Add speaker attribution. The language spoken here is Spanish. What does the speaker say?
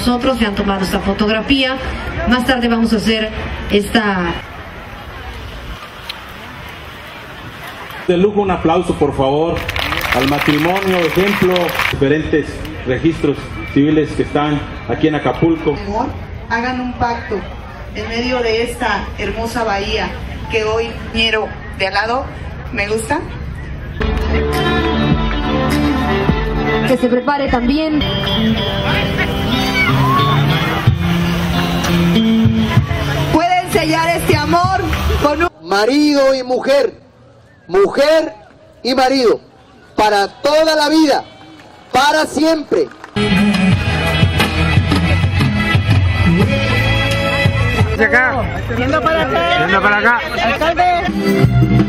Speaker 1: Nosotros se han tomado esta fotografía. Más tarde vamos a hacer esta...
Speaker 2: De lujo, un aplauso por favor al matrimonio, ejemplo, diferentes registros civiles que están aquí en Acapulco.
Speaker 3: Hagan un pacto en medio de esta hermosa bahía que hoy miro de al lado. ¿Me gusta?
Speaker 4: Que se prepare también.
Speaker 3: Pueden sellar este amor con un
Speaker 5: marido y mujer, mujer y marido, para toda la vida, para siempre.
Speaker 6: Acá. Yendo para acá. Alcalde.